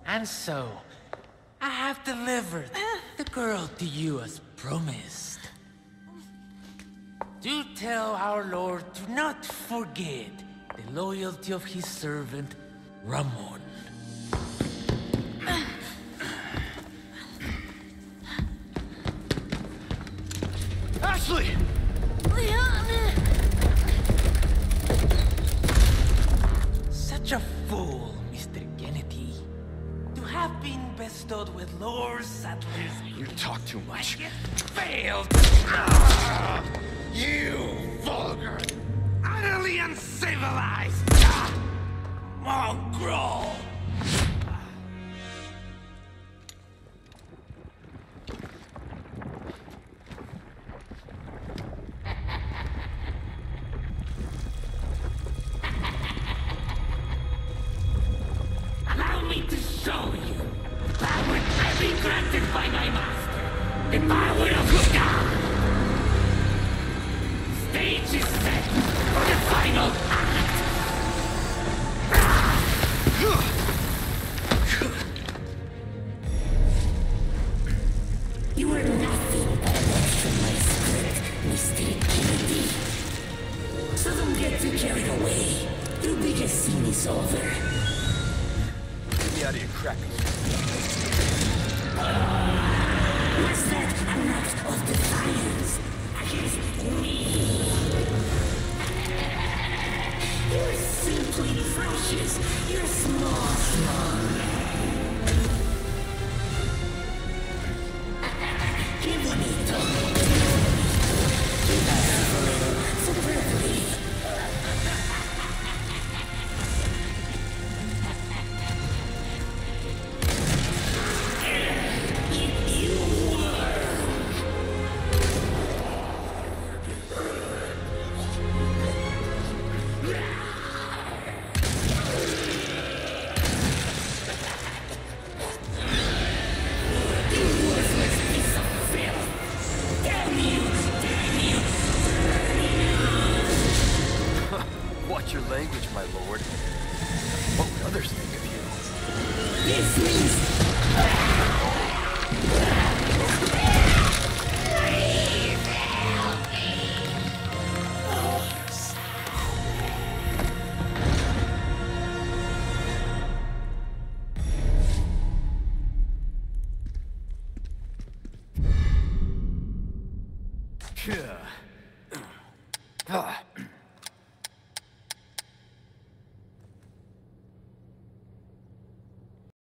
And so, I have delivered the girl to you as promised. Do tell our Lord to not forget the loyalty of his servant, Ramon. Ashley! Such a fool, Mr. Kennedy. To have been bestowed with Lord Saddler's... You talk too much. It failed! You vulgar, Utterly uncivilized! Mongrel! Allow me to show you the power I've been granted by my master. The power of God! Stage is set for the final act! You are nothing but a match from my spirit, Mr. Kennedy. So don't get too carried away. Your biggest scene is over. get me out of your crackers. Was that an act of defiance against me? You're simply precious. You're small man. Give me the so bravely. Watch your language, my lord. What would others think of you? This means Ah.